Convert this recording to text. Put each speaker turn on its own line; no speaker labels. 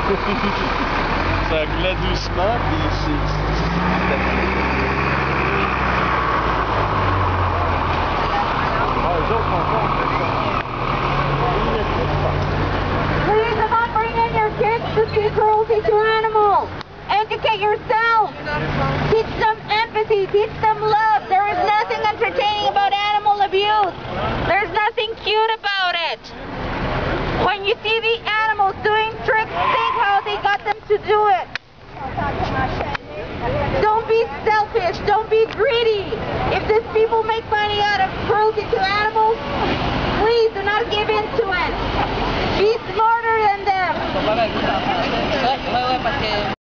Ça roulait doucement, puis
Please do not bring in your kids to see cruelty to animals. Educate yourself. Teach them empathy. Teach them love. There is nothing entertaining about animal abuse. There's nothing cute about it. When you see the animals doing tricks, think how they got them to do it. Don't be selfish. Don't be greedy. If these people make money out of cruelty to animals, please do not give in to it. Be smarter than them.